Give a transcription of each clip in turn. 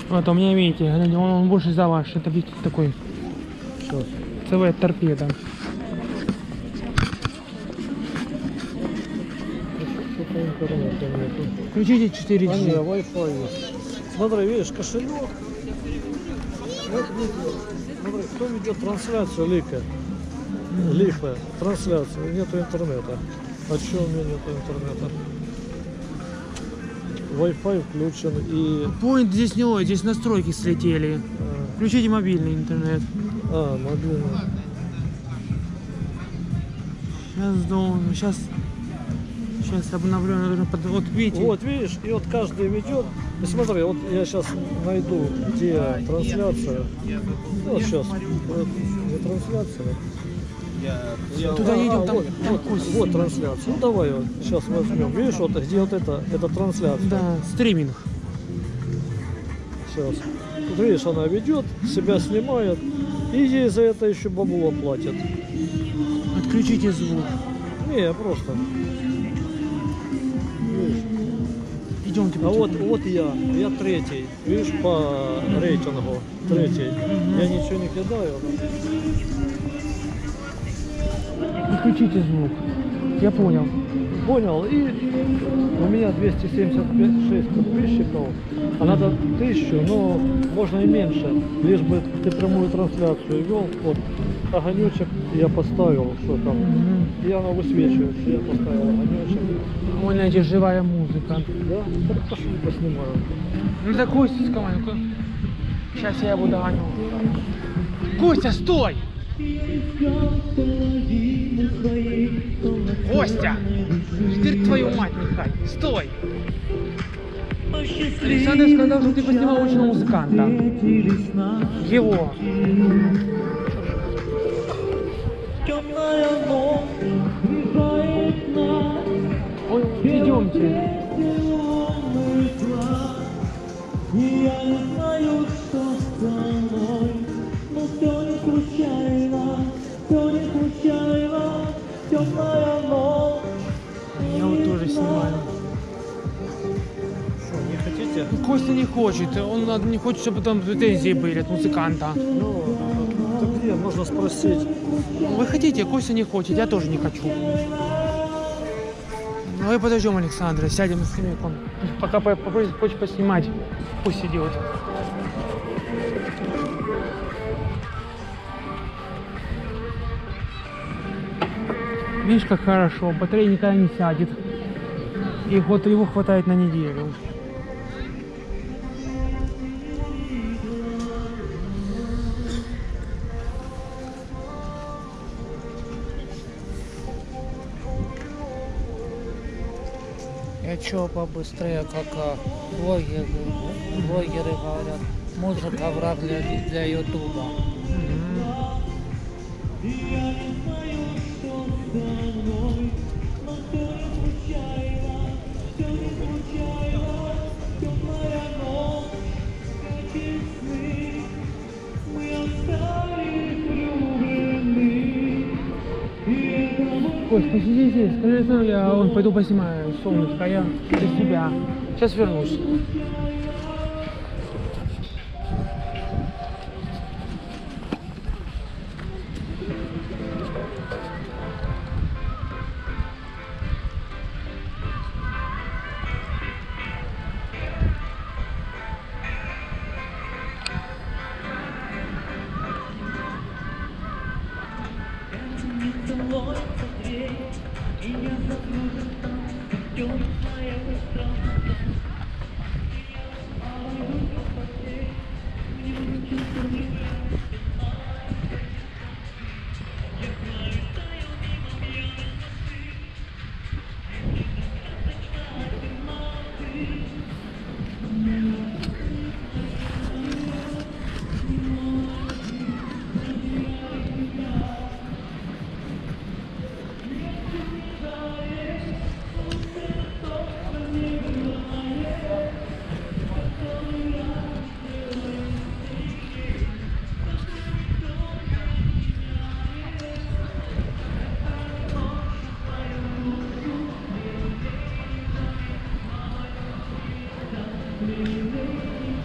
Вот у меня, видите, гляньте, он больше за ваш. Это, видите, такой Сейчас. ЦВ торпеда. Что-то интернета нету. Включите А 4G. не, Wi-Fi есть. Смотри, видишь, кошелек. Вот, смотри, кто ведет трансляцию, Лика? Лика, трансляцию, нету интернета. А что у меня нету интернета? Wi-Fi включен и... Point здесь не ой, здесь настройки слетели. Включите мобильный интернет. Мобильный. Сейчас обновлю. Вот видите. Вот видишь, и вот каждый ведет. И смотри, вот я сейчас найду, где трансляция. Вот сейчас. Вот, не трансляция. Туда едем, там, вот, там вот, Костя вот снимает. трансляция. Ну давай вот сейчас возьмем. Видишь, вот где вот это трансляция. Да, стриминг. Сейчас. Вот видишь, она ведет, себя снимает. И ей за это еще бабло платят. Отключите звук. Не, просто. Видишь? Идемте. А вот я третий, видишь, по рейтингу, третий. Я ничего не кидаю. Отключите звук. Я понял. Понял, и у меня 276 подписчиков, а надо 1000, но можно и меньше, лишь бы ты прямую трансляцию вел. Вот огонечек я поставил, что там, и она высвечивается, я поставил огонечек. Вон, эти живая музыка. Да, так пошли поснимаю. Ну так Костя с командой. Сейчас я его догоню. Костя, стой! Костя! Теперь твою мать, Михай! Стой! Александр сказал, что ты поснимал очень музыканта. Его. Ой, идемте. Я вот тоже снимаю. Что, не хотите? Костя не хочет, он не хочет, чтобы там претензии были от музыканта. Ну, так где, можно спросить. Вы хотите, Костя не хочет, я тоже не хочу. Ну и подождем Александра, сядем на скамейку. Пока попросит, хочет поснимать, пусть идет. Видишь, как хорошо, батарея никогда не сядет. И вот его хватает на неделю. Я чё побыстрее, как блогеры говорят, музыка враг для ютуба. Кость, посиди здесь, скажи, что я пойду поснимаю солнышко, я для себя. Сейчас вернусь.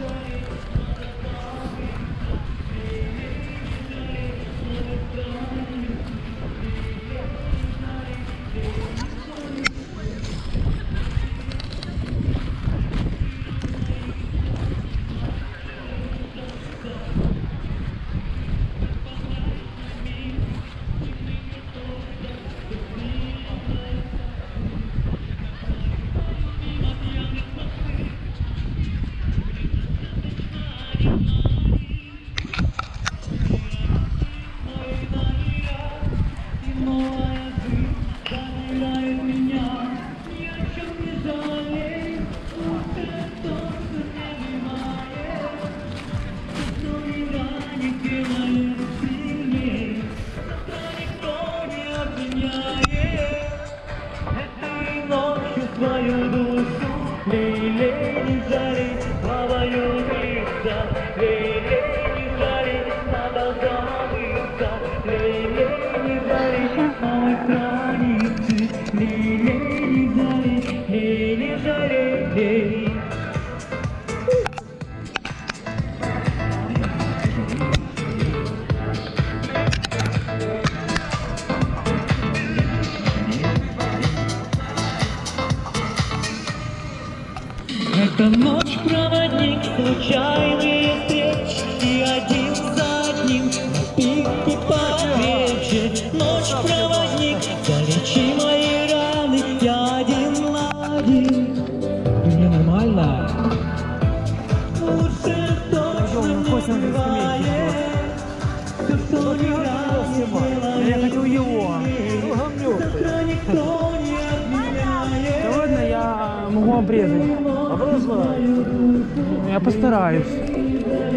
Это ночь, проводник, случайные встречи, один за одним, на пике покрепче. Ночь, проводник, залечи мои раны, я один на один. Мне нормально. Лучше точно не бывает. Все, что не раз, Я хотел его. завтра никто не отменяет. Да ладно, я могу обрезать. Образно. Я постараюсь.